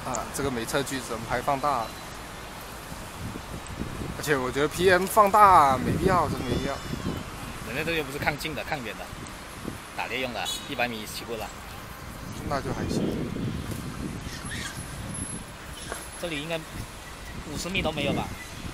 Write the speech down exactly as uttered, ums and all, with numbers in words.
啊，这个没测距只能拍放大，而且我觉得 P M 放大没必要，真没必要。 人家这个又不是看近的，看远的，打猎用的，一百米起步了。 那就还行。 这里应该五十米都没有吧？